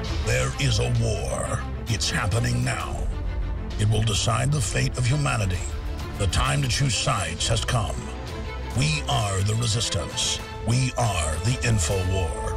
There is a war. It's happening now. It will decide the fate of humanity. The time to choose sides has come. We are the resistance. We are the info war.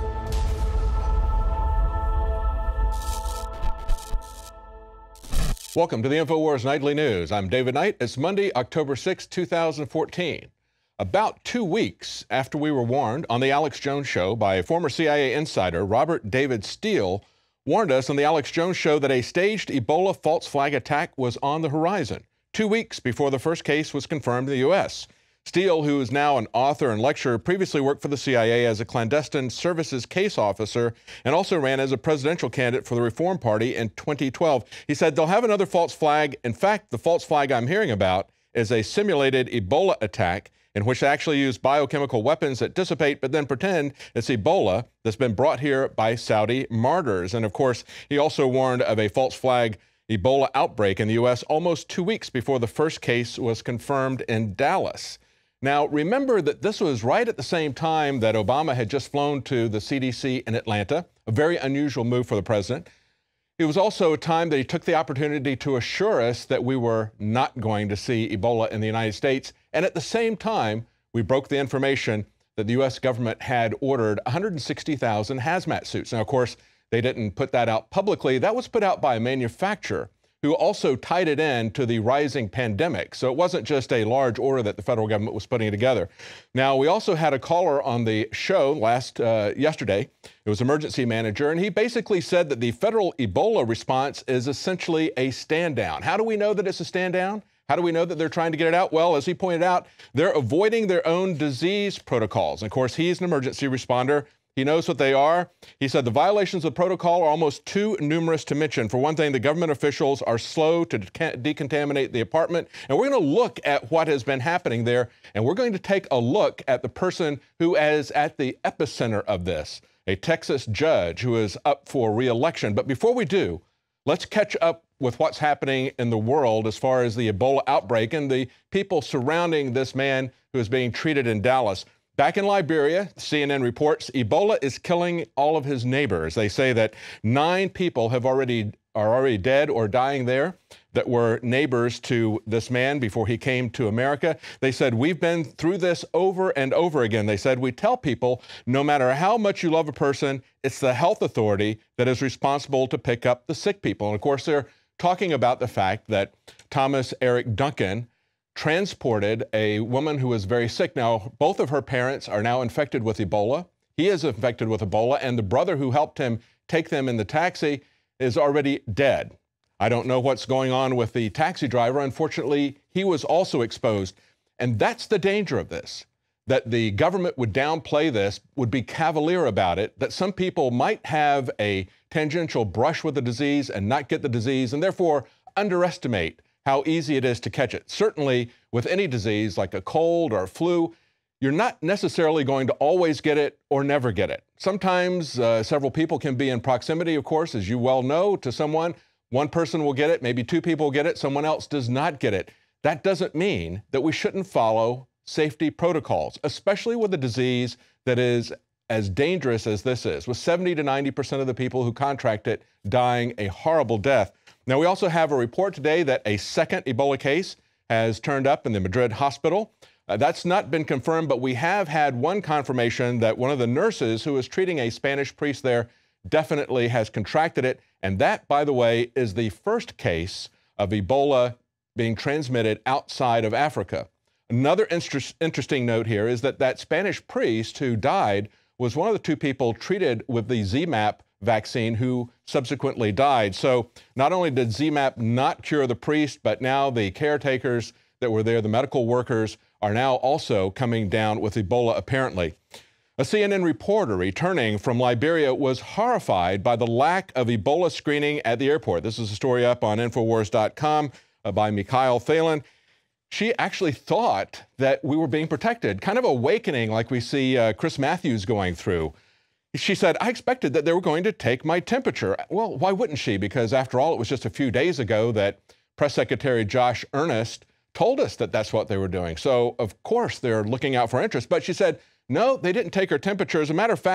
Welcome to the InfoWars Nightly News. I'm David Knight. It's Monday, October 6, 2014. About 2 weeks after we were warned on the Alex Jones Show by former CIA insider Robert David Steele, warned us on the Alex Jones Show that a staged Ebola false flag attack was on the horizon, 2 weeks before the first case was confirmed in the U.S. Steele, who is now an author and lecturer, previously worked for the CIA as a clandestine services case officer and also ran as a presidential candidate for the Reform Party in 2012. He said they'll have another false flag. In fact, the false flag I'm hearing about is a simulated Ebola attack in which they actually use biochemical weapons that dissipate but then pretend it's Ebola that's been brought here by Saudi martyrs. And of course, he also warned of a false flag Ebola outbreak in the U.S. almost 2 weeks before the first case was confirmed in Dallas. Now, remember that this was right at the same time that Obama had just flown to the CDC in Atlanta, a very unusual move for the president. It was also a time that he took the opportunity to assure us that we were not going to see Ebola in the United States. And at the same time, we broke the information that the U.S. government had ordered 160,000 hazmat suits. Now, of course, they didn't put that out publicly. That was put out by a manufacturer who also tied it in to the rising pandemic. So it wasn't just a large order that the federal government was putting together. Now, we also had a caller on the show yesterday. It was emergency manager, and he basically said that the federal Ebola response is essentially a stand down. How do we know that it's a stand down? How do we know that they're trying to get it out? Well, as he pointed out, they're avoiding their own disease protocols. And of course, he's an emergency responder. He knows what they are. He said the violations of protocol are almost too numerous to mention. For one thing, the government officials are slow to decontaminate the apartment. And we're going to look at what has been happening there. And we're going to take a look at the person who is at the epicenter of this, a Texas judge who is up for re-election. But before we do, let's catch up with what's happening in the world as far as the Ebola outbreak and the people surrounding this man who is being treated in Dallas. Back in Liberia, CNN reports Ebola is killing all of his neighbors. They say that 9 people are already dead or dying there that were neighbors to this man before he came to America. They said, we've been through this over and over again. They said, we tell people, no matter how much you love a person, it's the health authority that is responsible to pick up the sick people. And of course, they're talking about the fact that Thomas Eric Duncan transported a woman who was very sick. Now, both of her parents are now infected with Ebola. He is infected with Ebola, and the brother who helped him take them in the taxi is already dead. I don't know what's going on with the taxi driver. Unfortunately, he was also exposed. And that's the danger of this, that the government would downplay this, would be cavalier about it, that some people might have a tangential brush with the disease and not get the disease, and therefore underestimate how easy it is to catch it. Certainly, with any disease like a cold or a flu, you're not necessarily going to always get it or never get it. Sometimes several people can be in proximity, of course, as you well know, to someone. One person will get it, maybe 2 people will get it, someone else does not get it. That doesn't mean that we shouldn't follow safety protocols, especially with a disease that is as dangerous as this is, with 70 to 90% of the people who contract it dying a horrible death. Now, we also have a report today that a second Ebola case has turned up in the Madrid hospital. That's not been confirmed, but we have had one confirmation that one of the nurses who is treating a Spanish priest there definitely has contracted it. And that, by the way, is the first case of Ebola being transmitted outside of Africa. Another interesting note here is that that Spanish priest who died was one of the 2 people treated with the ZMapp vaccine who subsequently died. So not only did ZMapp not cure the priest, but now the caretakers that were there, the medical workers, are now also coming down with Ebola, apparently. A CNN reporter returning from Liberia was horrified by the lack of Ebola screening at the airport. This is a story up on InfoWars.com by Mikhail Thalen. She actually thought that we were being protected, kind of awakening like we see Chris Matthews going through. She said, I expected that they were going to take my temperature. Well, why wouldn't she? Because after all, it was just a few days ago that Press Secretary Josh Earnest told us that that's what they were doing. So, of course, they're looking out for interest. But she said, no, they didn't take her temperature. As a matter of fact,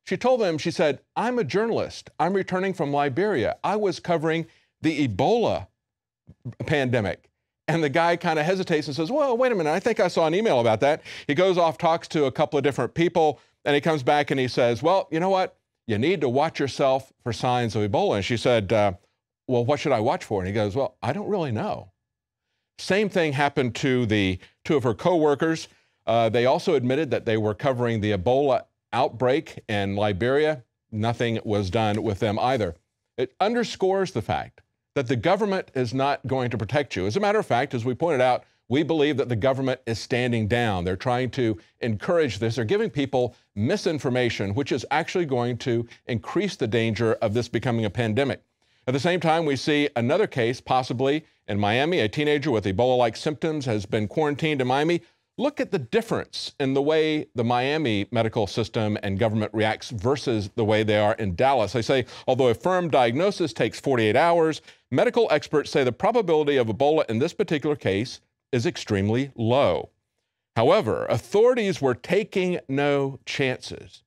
She told them, she said, I'm a journalist. I'm returning from Liberia. I was covering the Ebola pandemic. And the guy kind of hesitates and says, well, wait a minute, I think I saw an email about that. He goes off, talks to a couple of different people, and he comes back and he says, well, you know what? You need to watch yourself for signs of Ebola. And she said, well, what should I watch for? And he goes, well, I don't really know. Same thing happened to the two of her coworkers. They also admitted that they were covering the Ebola outbreak in Liberia. Nothing was done with them either. It underscores the fact that the government is not going to protect you. As a matter of fact, as we pointed out, we believe that the government is standing down. They're trying to encourage this. They're giving people misinformation, which is actually going to increase the danger of this becoming a pandemic. At the same time, we see another case, possibly in Miami. A teenager with Ebola-like symptoms has been quarantined in Miami. Look at the difference in the way the Miami medical system and government reacts versus the way they are in Dallas. They say, although a firm diagnosis takes 48 hours, medical experts say the probability of Ebola in this particular case is extremely low. However, authorities were taking no chances,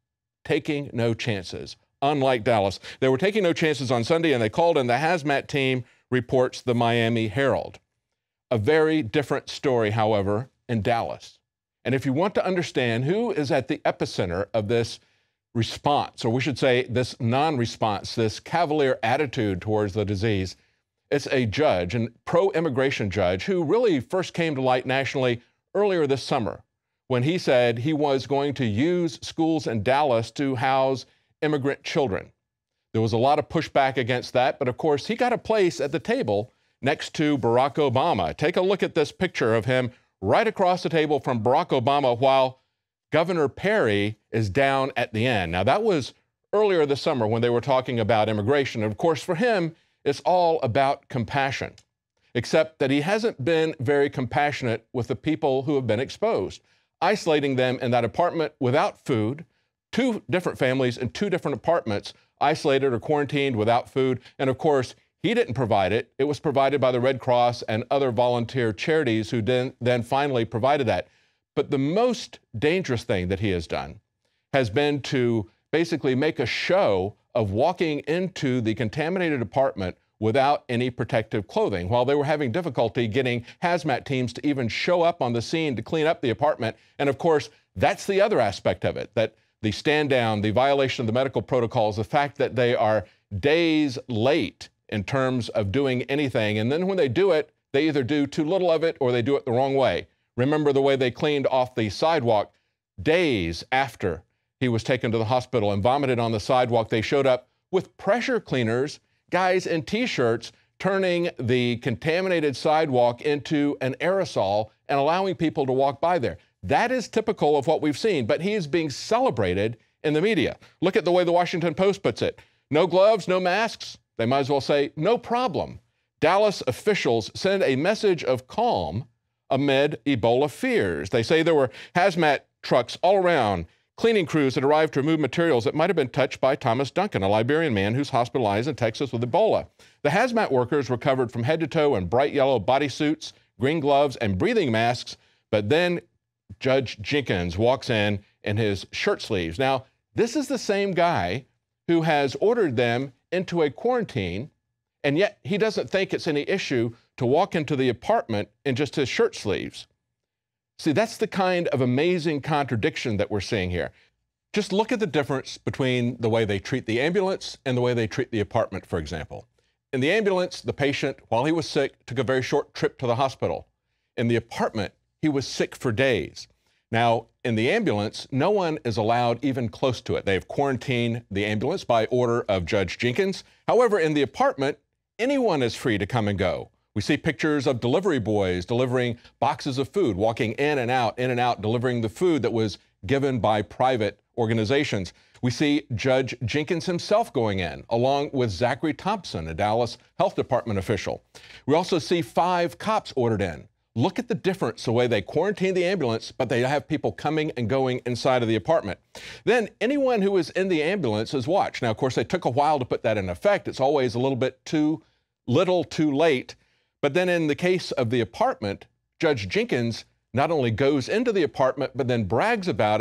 unlike Dallas. They were taking no chances on Sunday, and they called in the hazmat team, reports the Miami Herald. A very different story, however, in Dallas. And if you want to understand who is at the epicenter of this response, or we should say this non-response, this cavalier attitude towards the disease, it's a judge, a pro-immigration judge, who really first came to light nationally earlier this summer when he said he was going to use schools in Dallas to house immigrant children. There was a lot of pushback against that, but of course he got a place at the table next to Barack Obama. Take a look at this picture of him right across the table from Barack Obama while Governor Perry is down at the end. Now, that was earlier this summer when they were talking about immigration. And of course, for him, it's all about compassion, except that he hasn't been very compassionate with the people who have been exposed, isolating them in that apartment without food, two different families in two different apartments, isolated or quarantined without food. And of course, he didn't provide it. It was provided by the Red Cross and other volunteer charities who then finally provided that. But the most dangerous thing that he has done has been to basically make a show of walking into the contaminated apartment without any protective clothing, while they were having difficulty getting hazmat teams to even show up on the scene to clean up the apartment. And of course, that's the other aspect of it, that the stand down, the violation of the medical protocols, the fact that they are days late in terms of doing anything. And then when they do it, they either do too little of it or they do it the wrong way. Remember the way they cleaned off the sidewalk days after he was taken to the hospital and vomited on the sidewalk. They showed up with pressure cleaners, guys in T-shirts, turning the contaminated sidewalk into an aerosol and allowing people to walk by there. That is typical of what we've seen, but he is being celebrated in the media. Look at the way the Washington Post puts it. No gloves, no masks. They might as well say, no problem. Dallas officials send a message of calm amid Ebola fears. They say there were hazmat trucks all around, cleaning crews that arrived to remove materials that might have been touched by Thomas Duncan, a Liberian man who's hospitalized in Texas with Ebola. The hazmat workers were covered from head to toe in bright yellow bodysuits, green gloves, and breathing masks, but then Judge Jenkins walks in his shirt sleeves. Now, this is the same guy who has ordered them into a quarantine, and yet he doesn't think it's any issue to walk into the apartment in just his shirt sleeves. See, that's the kind of amazing contradiction that we're seeing here. Just look at the difference between the way they treat the ambulance and the way they treat the apartment, for example. In the ambulance, the patient, while he was sick, took a very short trip to the hospital. In the apartment, he was sick for days. Now, in the ambulance, no one is allowed even close to it. They've quarantined the ambulance by order of Judge Jenkins. However, in the apartment, anyone is free to come and go. We see pictures of delivery boys delivering boxes of food, walking in and out, delivering the food that was given by private organizations. We see Judge Jenkins himself going in, along with Zachary Thompson, a Dallas Health Department official. We also see 5 cops ordered in. Look at the difference, the way they quarantine the ambulance, but they have people coming and going inside of the apartment. Then anyone who is in the ambulance is watched. Now, of course, they took a while to put that in effect. It's always a little bit too little, too late. But then in the case of the apartment, Judge Jenkins not only goes into the apartment, but then brags about it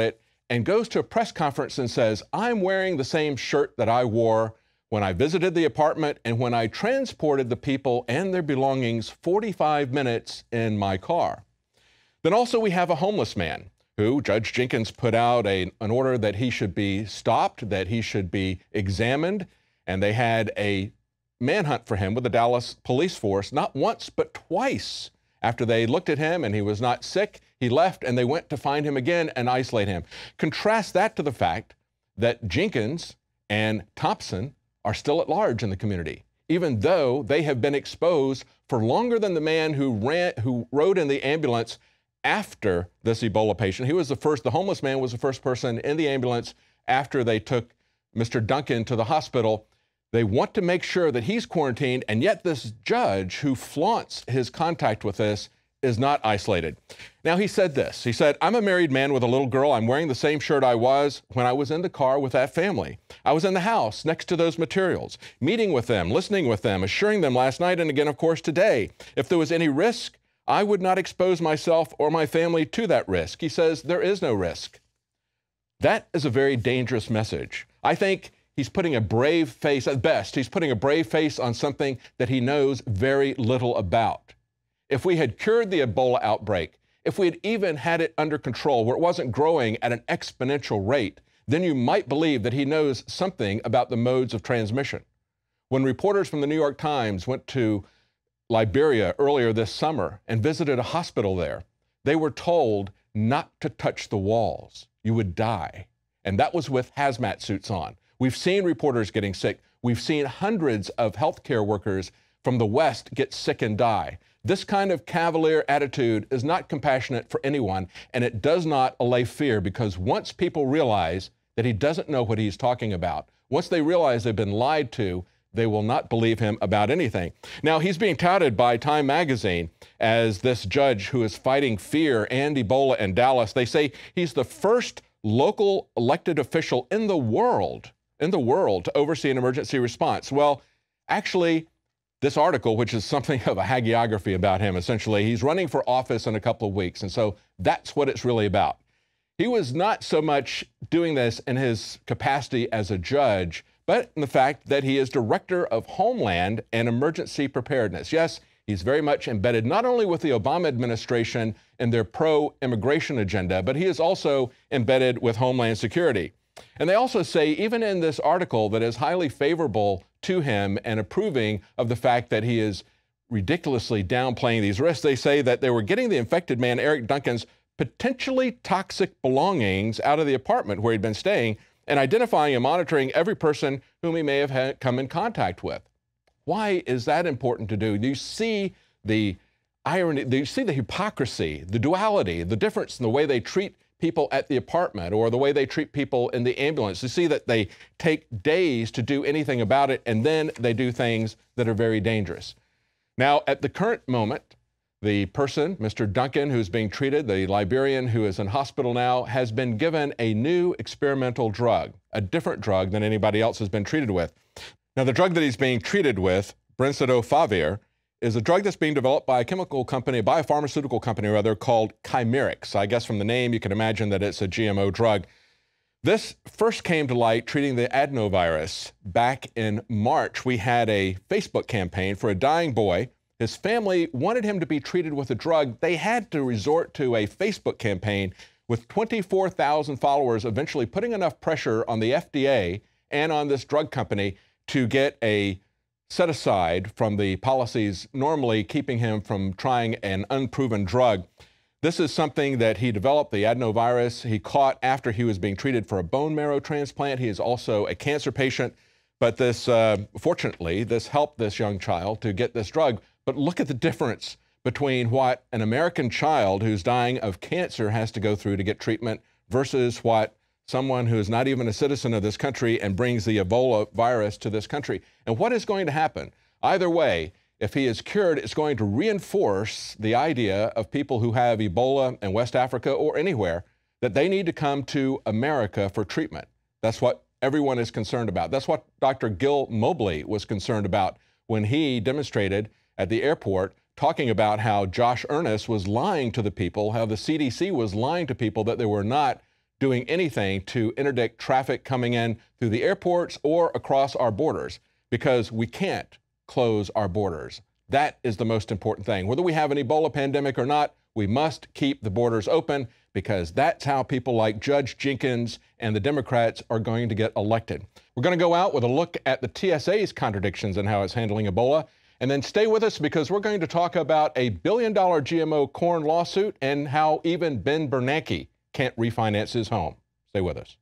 and goes to a press conference and says, I'm wearing the same shirt that I wore when I visited the apartment and when I transported the people and their belongings 45 minutes in my car. Then also we have a homeless man who Judge Jenkins put out an order that he should be stopped, that he should be examined, and they had a manhunt for him with the Dallas police force, not once, but twice. After they looked at him and he was not sick, he left and they went to find him again and isolate him. Contrast that to the fact that Jenkins and Thompson are still at large in the community, even though they have been exposed for longer than the man who rode in the ambulance after this Ebola patient. He was the homeless man was the first person in the ambulance after they took Mr. Duncan to the hospital. They want to make sure that he's quarantined, and yet this judge who flaunts his contact with this is not isolated. Now, he said this. He said, I'm a married man with a little girl. I'm wearing the same shirt I was when I was in the car with that family. I was in the house next to those materials, meeting with them, listening with them, assuring them last night and again, of course, today. If there was any risk, I would not expose myself or my family to that risk. He says there is no risk. That is a very dangerous message. I think he's putting a brave face, at best, he's putting a brave face on something that he knows very little about. If we had cured the Ebola outbreak, if we had even had it under control where it wasn't growing at an exponential rate, then you might believe that he knows something about the modes of transmission. When reporters from the New York Times went to Liberia earlier this summer and visited a hospital there, they were told not to touch the walls. You would die. And that was with hazmat suits on. We've seen reporters getting sick. We've seen hundreds of healthcare workers from the West get sick and die. This kind of cavalier attitude is not compassionate for anyone, and it does not allay fear, because once people realize that he doesn't know what he's talking about, once they realize they've been lied to, they will not believe him about anything. Now, he's being touted by Time magazine as this judge who is fighting fear and Ebola in Dallas. They say he's the first local elected official in the world to oversee an emergency response. Well, actually, this article, which is something of a hagiography about him, essentially, he's running for office in a couple of weeks, and so that's what it's really about. He was not so much doing this in his capacity as a judge, but in the fact that he is Director of Homeland and Emergency Preparedness. Yes, he's very much embedded not only with the Obama administration and their pro-immigration agenda, but he is also embedded with Homeland Security. And they also say, even in this article that is highly favorable to him and approving of the fact that he is ridiculously downplaying these risks, they say that they were getting the infected man, Eric Duncan's potentially toxic belongings out of the apartment where he'd been staying and identifying and monitoring every person whom he may have come in contact with. Why is that important to do? Do you see the irony? Do you see the hypocrisy, the duality, the difference in the way they treat people at the apartment or the way they treat people in the ambulance? You see that they take days to do anything about it, and then they do things that are very dangerous. Now, at the current moment, the person, Mr. Duncan, who's being treated, the Liberian who is in hospital now, has been given a new experimental drug, a different drug than anybody else has been treated with. Now, the drug that he's being treated with, brincidofovir, is a drug that's being developed by a chemical company, a biopharmaceutical company rather, called Chimerix. I guess from the name, you can imagine that it's a GMO drug. This first came to light treating the adenovirus. Back in March, we had a Facebook campaign for a dying boy. His family wanted him to be treated with a drug. They had to resort to a Facebook campaign with 24,000 followers, eventually putting enough pressure on the FDA and on this drug company to get a set aside from the policies normally keeping him from trying an unproven drug. This is something that he developed, the adenovirus, he caught after he was being treated for a bone marrow transplant. He is also a cancer patient, but this, fortunately, this helped this young child to get this drug. But look at the difference between what an American child who's dying of cancer has to go through to get treatment versus what someone who is not even a citizen of this country and brings the Ebola virus to this country. And what is going to happen? Either way, if he is cured, it's going to reinforce the idea of people who have Ebola in West Africa or anywhere that they need to come to America for treatment. That's what everyone is concerned about. That's what Dr. Gil Mobley was concerned about when he demonstrated at the airport, talking about how Josh Earnest was lying to the people, how the CDC was lying to people that they were not doing anything to interdict traffic coming in through the airports or across our borders, because we can't close our borders. That is the most important thing. Whether we have an Ebola pandemic or not, we must keep the borders open, because that's how people like Judge Jenkins and the Democrats are going to get elected. We're going to go out with a look at the TSA's contradictions and how it's handling Ebola. And then stay with us, because we're going to talk about a $1 billion GMO corn lawsuit and how even Ben Bernanke can't refinance his home. Stay with us.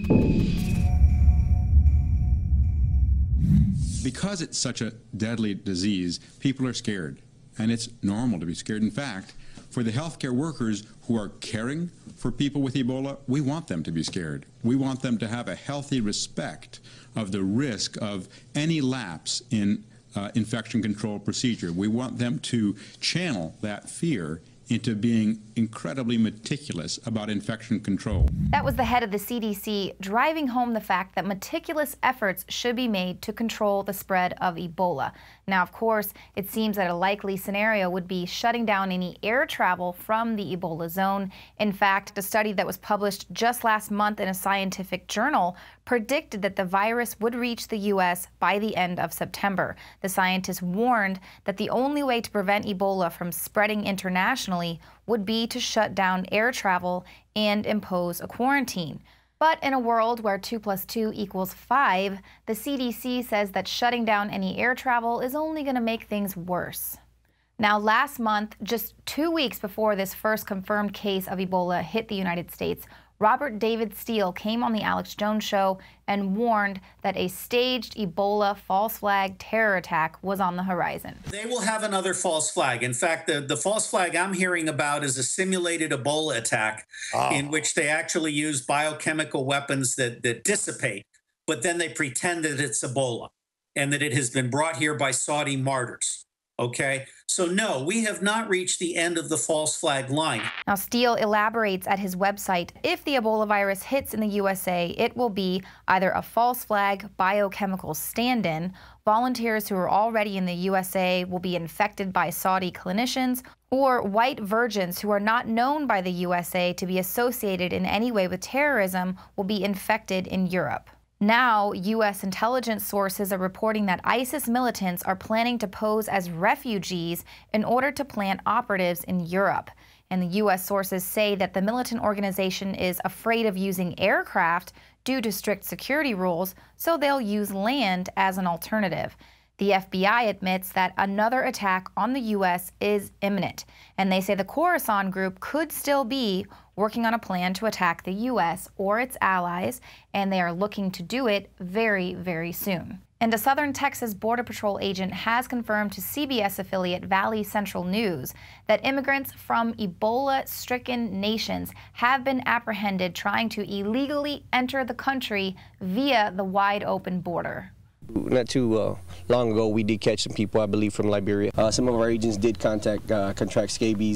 Because it's such a deadly disease, people are scared, and it's normal to be scared. In fact, for the healthcare workers who are caring for people with Ebola, we want them to be scared. We want them to have a healthy respect of the risk of any lapse in infection control procedure. We want them to channel that fear into being incredibly meticulous about infection control. That was the head of the CDC driving home the fact that meticulous efforts should be made to control the spread of Ebola. Now, of course, it seems that a likely scenario would be shutting down any air travel from the Ebola zone. In fact, a study that was published just last month in a scientific journal predicted that the virus would reach the U.S. by the end of September. The scientists warned that the only way to prevent Ebola from spreading internationally would be to shut down air travel and impose a quarantine. But in a world where 2 + 2 = 5, the CDC says that shutting down any air travel is only going to make things worse. Now, last month, just 2 weeks before this first confirmed case of Ebola hit the United States, Robert David Steele came on the Alex Jones Show and warned that a staged Ebola false flag terror attack was on the horizon. They will have another false flag. In fact, the false flag I'm hearing about is a simulated Ebola attack in which they actually use biochemical weapons that dissipate, but then they pretend that it's Ebola and that it has been brought here by Saudi martyrs. Okay, so no, we have not reached the end of the false flag line. Now, Steele elaborates at his website, if the Ebola virus hits in the USA, it will be either a false flag biochemical stand-in, volunteers who are already in the USA will be infected by Saudi clinicians, or white virgins who are not known by the USA to be associated in any way with terrorism will be infected in Europe. Now, U.S. intelligence sources are reporting that ISIS militants are planning to pose as refugees in order to plant operatives in Europe. And the U.S. sources say that the militant organization is afraid of using aircraft due to strict security rules, so they'll use land as an alternative. The FBI admits that another attack on the U.S. is imminent, and they say the Khorasan group could still be working on a plan to attack the U.S. or its allies, and they are looking to do it very, very soon. And a Southern Texas Border Patrol agent has confirmed to CBS affiliate Valley Central News that immigrants from Ebola-stricken nations have been apprehended trying to illegally enter the country via the wide-open border. Not too long ago, we did catch some people, I believe, from Liberia. Some of our agents did contract scabies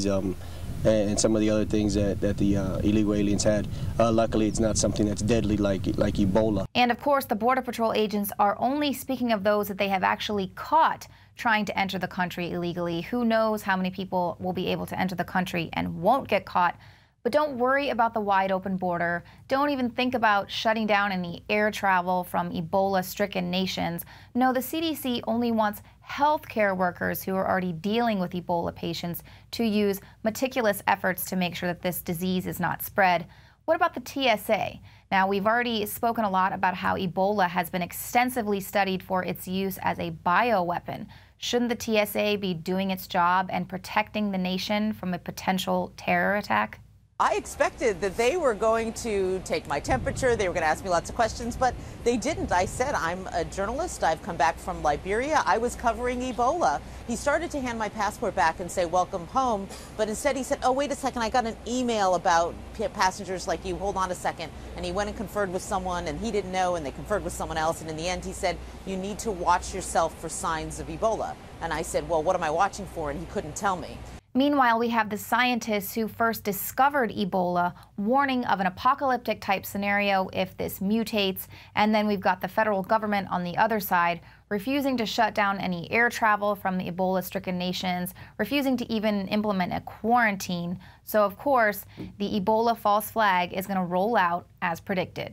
and some of the other things that the illegal aliens had. Luckily, it's not something that's deadly like Ebola. And of course, the Border Patrol agents are only speaking of those that they have actually caught trying to enter the country illegally. Who knows how many people will be able to enter the country and won't get caught. But don't worry about the wide open border. Don't even think about shutting down any air travel from Ebola-stricken nations. No, the CDC only wants healthcare workers who are already dealing with Ebola patients to use meticulous efforts to make sure that this disease is not spread. What about the TSA? Now, we've already spoken a lot about how Ebola has been extensively studied for its use as a bioweapon. Shouldn't the TSA be doing its job and protecting the nation from a potential terror attack? I expected that they were going to take my temperature, they were going to ask me lots of questions, but they didn't. I said, I'm a journalist, I've come back from Liberia, I was covering Ebola. He started to hand my passport back and say, welcome home, but instead he said, oh, wait a second, I got an email about passengers like you, hold on a second. And he went and conferred with someone, and he didn't know, and they conferred with someone else, and in the end he said, you need to watch yourself for signs of Ebola. And I said, well, what am I watching for? And he couldn't tell me. Meanwhile, we have the scientists who first discovered Ebola warning of an apocalyptic type scenario if this mutates. And then we've got the federal government on the other side refusing to shut down any air travel from the Ebola-stricken nations, refusing to even implement a quarantine. So, of course, the Ebola false flag is going to roll out as predicted.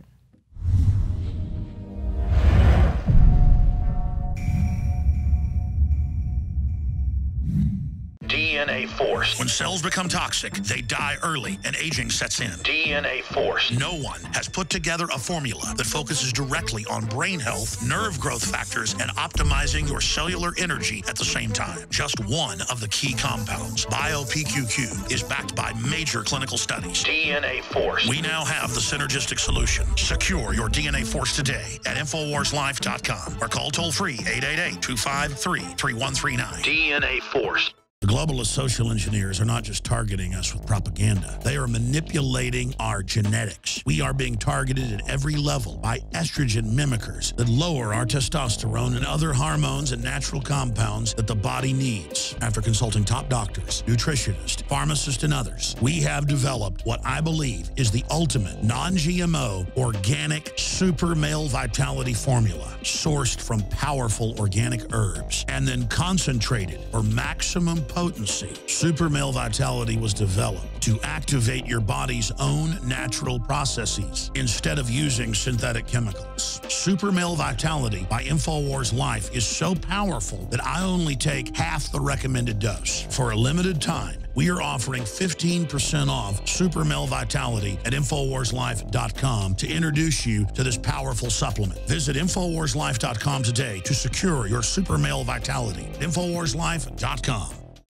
DNA force. When cells become toxic, they die early and aging sets in. DNA force. No one has put together a formula that focuses directly on brain health, nerve growth factors, and optimizing your cellular energy at the same time. Just one of the key compounds, BioPQQ, is backed by major clinical studies. DNA force. We now have the synergistic solution. Secure your DNA force today at InfoWarsLife.com or call toll-free 888-253-3139. DNA force. The globalist social engineers are not just targeting us with propaganda. They are manipulating our genetics. We are being targeted at every level by estrogen mimickers that lower our testosterone and other hormones and natural compounds that the body needs. After consulting top doctors, nutritionists, pharmacists, and others, we have developed what I believe is the ultimate non-GMO organic super male vitality formula sourced from powerful organic herbs and then concentrated for maximum potency. Super Male Vitality was developed to activate your body's own natural processes instead of using synthetic chemicals. Super Male Vitality by InfoWars Life is so powerful that I only take half the recommended dose. For a limited time, we are offering 15% off Super Male Vitality at InfoWarsLife.com to introduce you to this powerful supplement. Visit InfoWarsLife.com today to secure your Super Male Vitality. InfoWarsLife.com.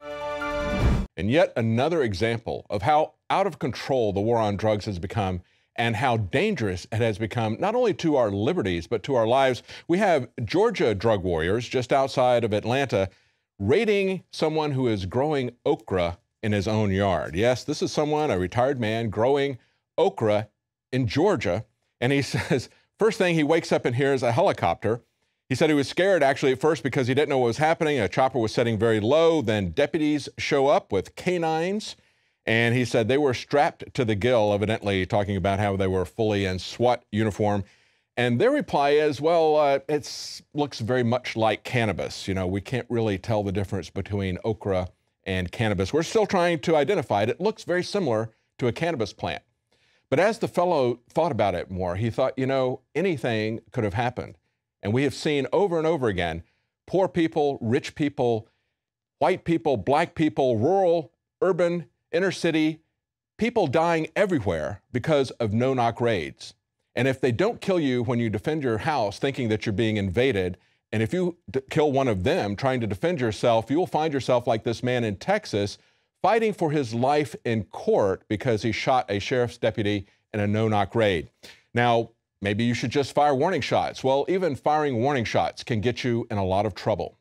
And yet another example of how out of control the war on drugs has become and how dangerous it has become, not only to our liberties, but to our lives. We have Georgia drug warriors just outside of Atlanta raiding someone who is growing okra in his own yard. Yes, this is someone, a retired man, growing okra in Georgia. And he says, first thing he wakes up and hears a helicopter. He said he was scared actually at first because he didn't know what was happening. A chopper was setting very low. Then deputies show up with canines. And he said they were strapped to the gill, evidently talking about how they were fully in SWAT uniform. And their reply is, well, it looks very much like cannabis. You know, we can't really tell the difference between okra and cannabis. We're still trying to identify it. It looks very similar to a cannabis plant. But as the fellow thought about it more, he thought, you know, anything could have happened. And we have seen over and over again, poor people, rich people, white people, black people, rural, urban, inner city, people dying everywhere because of no-knock raids. And if they don't kill you when you defend your house thinking that you're being invaded, and if you kill one of them trying to defend yourself, you will find yourself like this man in Texas fighting for his life in court because he shot a sheriff's deputy in a no-knock raid. Now, maybe you should just fire warning shots. Well, even firing warning shots can get you in a lot of trouble.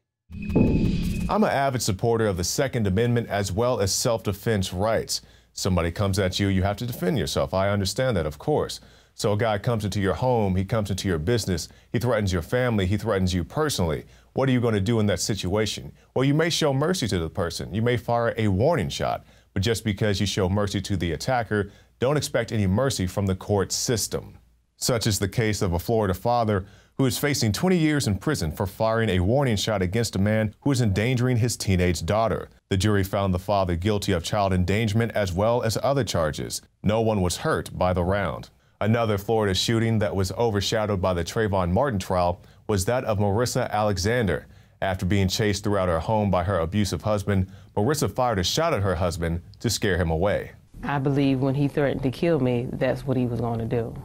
I'm an avid supporter of the Second Amendment as well as self-defense rights. Somebody comes at you, you have to defend yourself. I understand that, of course. So a guy comes into your home, he comes into your business, he threatens your family, he threatens you personally. What are you going to do in that situation? Well, you may show mercy to the person. You may fire a warning shot. But just because you show mercy to the attacker, don't expect any mercy from the court system. Such is the case of a Florida father who is facing 20 years in prison for firing a warning shot against a man who is endangering his teenage daughter. The jury found the father guilty of child endangerment as well as other charges. No one was hurt by the round. Another Florida shooting that was overshadowed by the Trayvon Martin trial was that of Marissa Alexander. After being chased throughout her home by her abusive husband, Marissa fired a shot at her husband to scare him away. I believe when he threatened to kill me, that's what he was going to do.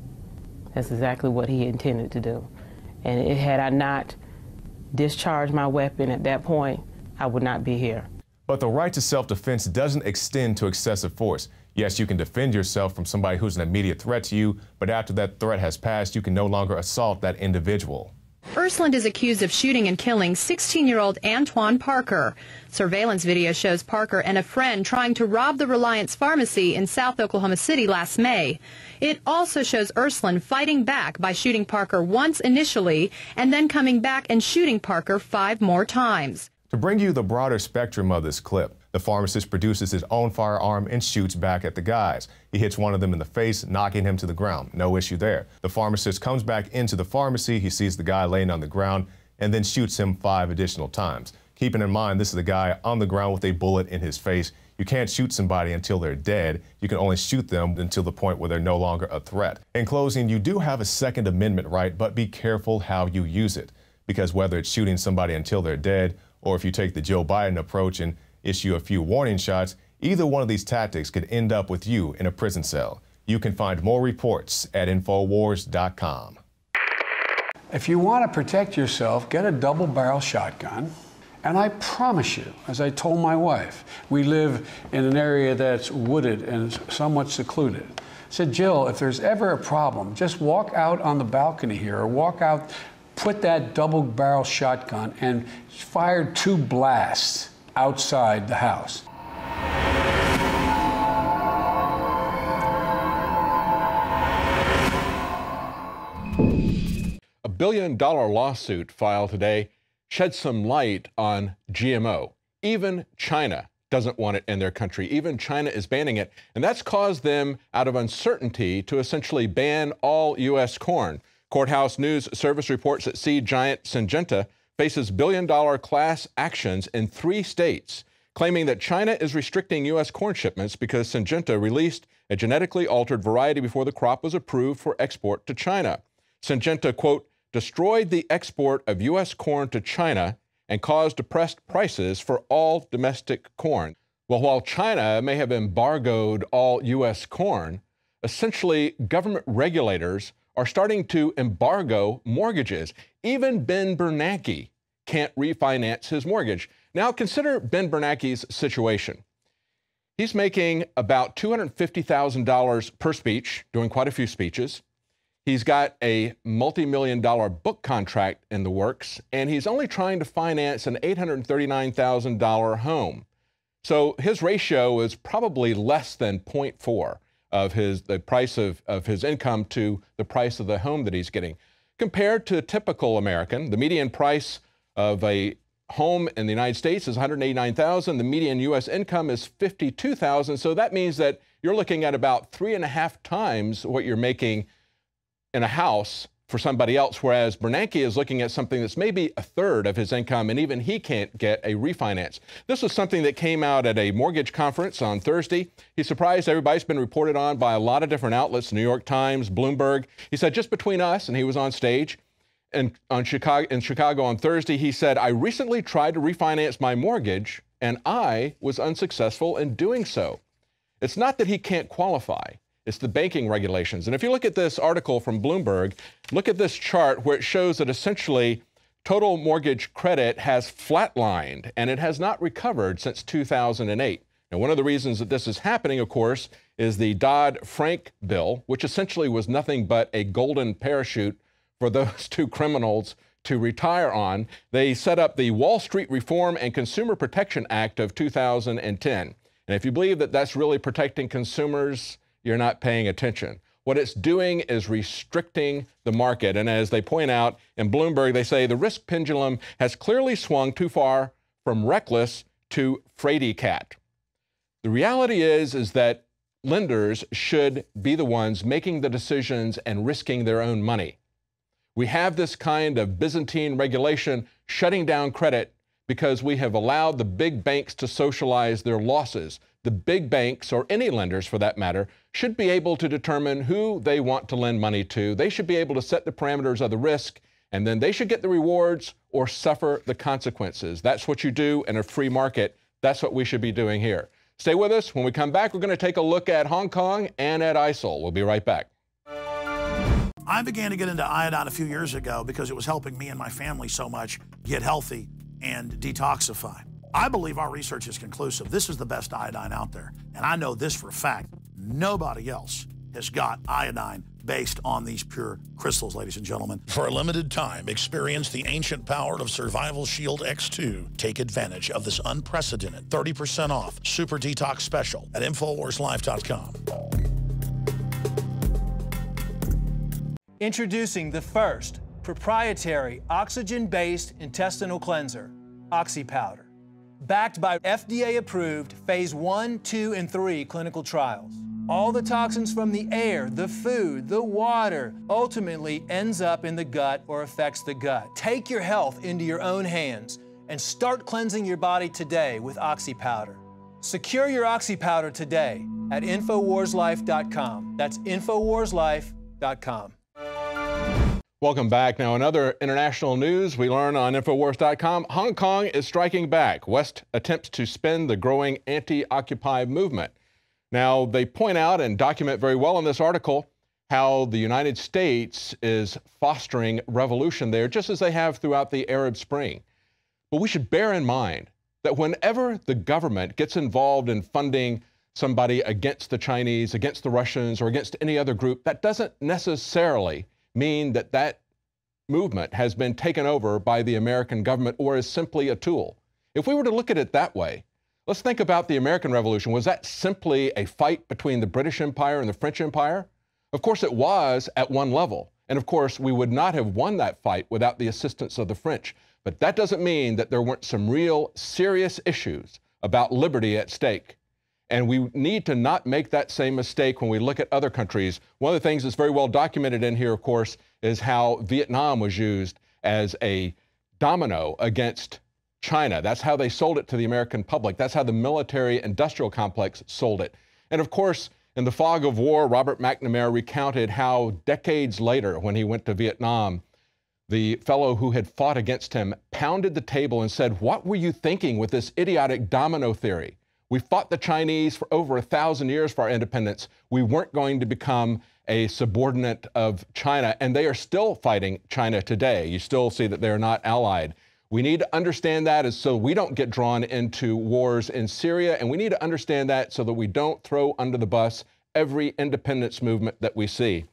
That's exactly what he intended to do. And had I not discharged my weapon at that point, I would not be here. But the right to self-defense doesn't extend to excessive force. Yes, you can defend yourself from somebody who's an immediate threat to you, but after that threat has passed, you can no longer assault that individual. Ursuland is accused of shooting and killing 16-year-old Antoine Parker. Surveillance video shows Parker and a friend trying to rob the Reliance Pharmacy in South Oklahoma City last May. It also shows Ursuland fighting back by shooting Parker once initially and then coming back and shooting Parker 5 more times. To bring you the broader spectrum of this clip, The pharmacist produces his own firearm and shoots back at the guys. He hits one of them in the face, knocking him to the ground. No issue there. The pharmacist comes back into the pharmacy. He sees the guy laying on the ground and then shoots him 5 additional times. Keeping in mind, this is a guy on the ground with a bullet in his face. You can't shoot somebody until they're dead. You can only shoot them until the point where they're no longer a threat. In closing, you do have a Second Amendment right, but be careful how you use it. Because whether it's shooting somebody until they're dead, or if you take the Joe Biden approach and issue a few warning shots, either one of these tactics could end up with you in a prison cell. You can find more reports at NoWorldOrder.com. If you want to protect yourself, get a double-barrel shotgun. And I promise you, as I told my wife, we live in an area that's wooded and somewhat secluded. I said, Jill, if there's ever a problem, just walk out on the balcony here or walk out, put that double-barrel shotgun and fire 2 blasts outside the house. A $1 billion lawsuit filed today sheds some light on GMO. Even China doesn't want it in their country. Even China is banning it. And that's caused them, out of uncertainty, to essentially ban all U.S. corn. Courthouse News Service reports that seed giant Syngenta faces billion-dollar class actions in 3 states, claiming that China is restricting U.S. corn shipments because Syngenta released a genetically altered variety before the crop was approved for export to China. Syngenta, quote, destroyed the export of U.S. corn to China and caused depressed prices for all domestic corn. Well, while China may have embargoed all U.S. corn, essentially government regulators are starting to embargo mortgages. Even Ben Bernanke can't refinance his mortgage. Now consider Ben Bernanke's situation. He's making about $250,000 per speech, doing quite a few speeches. He's got a multi-million-dollar book contract in the works, and he's only trying to finance an $839,000 home. So his ratio is probably less than 0.4 of the price of his income to the price of the home that he's getting. Compared to a typical American, the median price of a home in the United States is $189,000. The median U.S. income is $52,000. So that means that you're looking at about 3.5 times what you're making in a house for somebody else, whereas Bernanke is looking at something that's maybe 1/3 of his income, and even he can't get a refinance. This was something that came out at a mortgage conference on Thursday. He surprised everybody. It's been reported on by a lot of different outlets, New York Times, Bloomberg. He said, just between us, and he was on stage in Chicago on Thursday, he said, I recently tried to refinance my mortgage, and I was unsuccessful in doing so. It's not that he can't qualify. It's the banking regulations. And if you look at this article from Bloomberg, look at this chart where it shows that essentially total mortgage credit has flatlined and it has not recovered since 2008. Now, one of the reasons that this is happening, of course, is the Dodd-Frank bill, which essentially was nothing but a golden parachute for those 2 criminals to retire on. They set up the Wall Street Reform and Consumer Protection Act of 2010. And if you believe that that's really protecting consumers, you're not paying attention. What it's doing is restricting the market. And as they point out in Bloomberg, they say the risk pendulum has clearly swung too far from reckless to fraidy cat. The reality is that lenders should be the ones making the decisions and risking their own money. We have this kind of Byzantine regulation shutting down credit because we have allowed the big banks to socialize their losses. The big banks, or any lenders for that matter, should be able to determine who they want to lend money to. They should be able to set the parameters of the risk, and then they should get the rewards or suffer the consequences. That's what you do in a free market. That's what we should be doing here. Stay with us. When we come back, we're going to take a look at Hong Kong and at ISIL. We'll be right back. I began to get into iodine a few years ago because it was helping me and my family so much get healthy and detoxify. I believe our research is conclusive. This is the best iodine out there. And I know this for a fact. Nobody else has got iodine based on these pure crystals, ladies and gentlemen. For a limited time, experience the ancient power of Survival Shield X2. Take advantage of this unprecedented 30% off Super Detox Special at InfoWarsLife.com. Introducing the first proprietary oxygen-based intestinal cleanser, Oxy Powder. backed by FDA-approved phase 1, 2, and 3 clinical trials. All the toxins from the air, the food, the water, ultimately ends up in the gut or affects the gut. Take your health into your own hands and start cleansing your body today with Oxy Powder. Secure your Oxy Powder today at InfoWarsLife.com. That's InfoWarsLife.com. Welcome back. Now, in other international news, we learn on InfoWars.com, Hong Kong is striking back. West attempts to spin the growing anti-Occupy movement. Now, they point out and document very well in this article how the United States is fostering revolution there, just as they have throughout the Arab Spring. But we should bear in mind that whenever the government gets involved in funding somebody against the Chinese, against the Russians, or against any other group, that doesn't necessarily mean that that movement has been taken over by the American government or is simply a tool. If we were to look at it that way, let's think about the American Revolution. Was that simply a fight between the British Empire and the French Empire? Of course it was at one level. And of course we would not have won that fight without the assistance of the French. But that doesn't mean that there weren't some real serious issues about liberty at stake. And we need to not make that same mistake when we look at other countries. One of the things that's very well documented in here, of course, is how Vietnam was used as a domino against China. That's how they sold it to the American public. That's how the military-industrial complex sold it. And of course, in the fog of war, Robert McNamara recounted how decades later, when he went to Vietnam, the fellow who had fought against him pounded the table and said, "What were you thinking with this idiotic domino theory? We fought the Chinese for over 1,000 years for our independence. We weren't going to become a subordinate of China, and they are still fighting China today. You still see that they're not allied. We need to understand that is so we don't get drawn into wars in Syria, and we need to understand that so that we don't throw under the bus every independence movement that we see."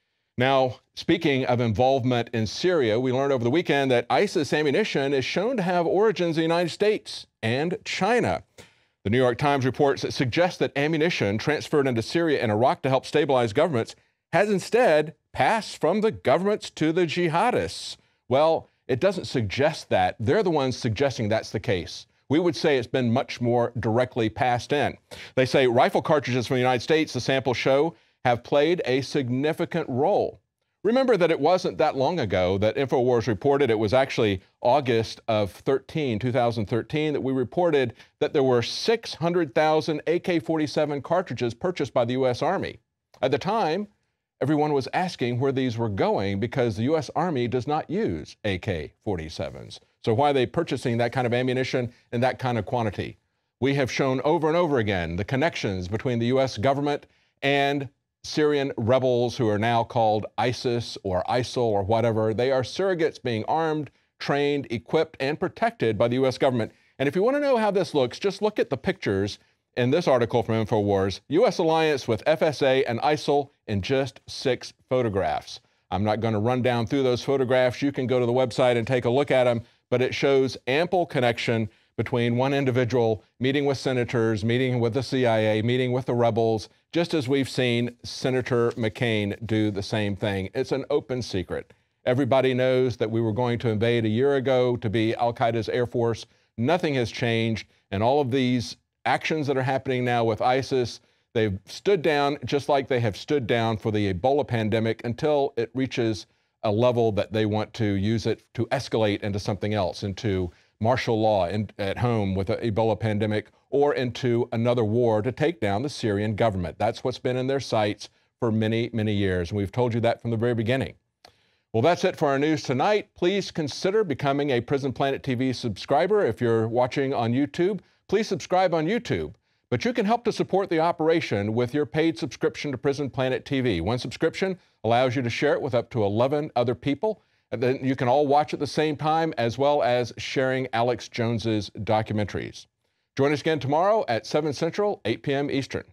Now, speaking of involvement in Syria, we learned over the weekend that ISIS ammunition is shown to have origins in the United States and China. The New York Times reports it suggests that ammunition transferred into Syria and Iraq to help stabilize governments has instead passed from the governments to the jihadists. Well, it doesn't suggest that. They're the ones suggesting that's the case. We would say it's been much more directly passed in. They say rifle cartridges from the United States, the samples show, have played a significant role. Remember that it wasn't that long ago that InfoWars reported, it was actually August of 2013, that we reported that there were 600,000 AK-47 cartridges purchased by the U.S. Army. At the time, everyone was asking where these were going because the U.S. Army does not use AK-47s. So why are they purchasing that kind of ammunition in that kind of quantity? We have shown over and over again the connections between the U.S. government and Syrian rebels who are now called ISIS or ISIL or whatever. They are surrogates being armed, trained, equipped, and protected by the U.S. government. And if you want to know how this looks, just look at the pictures in this article from InfoWars. U.S. alliance with FSA and ISIL in just 6 photographs. I'm not going to run down through those photographs. You can go to the website and take a look at them, but it shows ample connection between one individual meeting with senators, meeting with the CIA, meeting with the rebels, just as we've seen Senator McCain do the same thing. It's an open secret. Everybody knows that we were going to invade a year ago to be al-Qaeda's air force. Nothing has changed. And all of these actions that are happening now with ISIS, they've stood down just like they have stood down for the Ebola pandemic until it reaches a level that they want to use it to escalate into something else, into martial law at home with the Ebola pandemic, or into another war to take down the Syrian government. That's what's been in their sights for many, many years. And we've told you that from the very beginning. Well, that's it for our news tonight. Please consider becoming a Prison Planet TV subscriber. If you're watching on YouTube, please subscribe on YouTube. But you can help to support the operation with your paid subscription to Prison Planet TV. One subscription allows you to share it with up to 11 other people. And then you can all watch at the same time, as well as sharing Alex Jones's documentaries. Join us again tomorrow at 7 Central, 8 p.m. Eastern.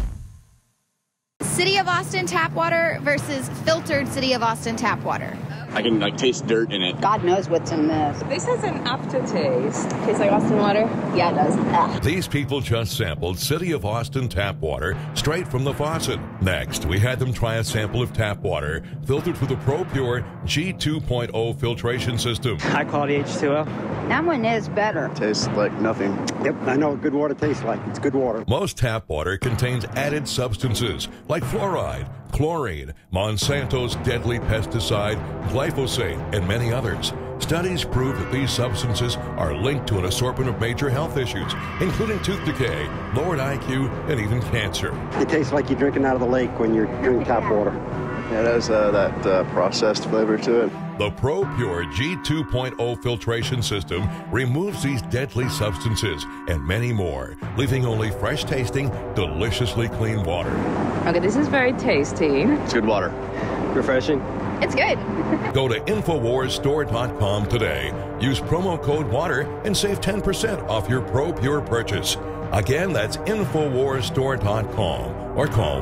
City of Austin tap water versus filtered City of Austin tap water. I can like taste dirt in it. God knows what's in this. This has an aftertaste. Tastes like Austin water? Yeah, it does. Ugh. These people just sampled City of Austin tap water straight from the faucet. Next, we had them try a sample of tap water filtered through the ProPure G2.0 filtration system. High quality H2O. That one is better. Tastes like nothing. Yep, I know what good water tastes like. It's good water. Most tap water contains added substances like fluoride, chlorine, Monsanto's deadly pesticide, glyphosate, and many others. Studies prove that these substances are linked to an assortment of major health issues, including tooth decay, lowered IQ, and even cancer. It tastes like you're drinking out of the lake when you're drinking tap water. Yeah, it has that processed flavor to it. The ProPure G2.0 filtration system removes these deadly substances and many more, leaving only fresh-tasting, deliciously clean water. Okay, this is very tasty. It's good water. Refreshing. It's good. Go to InfoWarsStore.com today. Use promo code WATER and save 10% off your ProPure purchase. Again, that's InfoWarsStore.com or call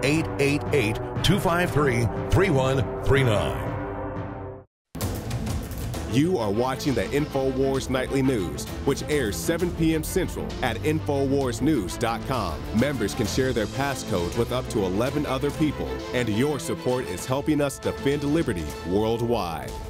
1-888-253-3139. You are watching the InfoWars Nightly News, which airs 7 p.m. Central at InfoWarsNews.com. Members can share their passcodes with up to 11 other people, and your support is helping us defend liberty worldwide.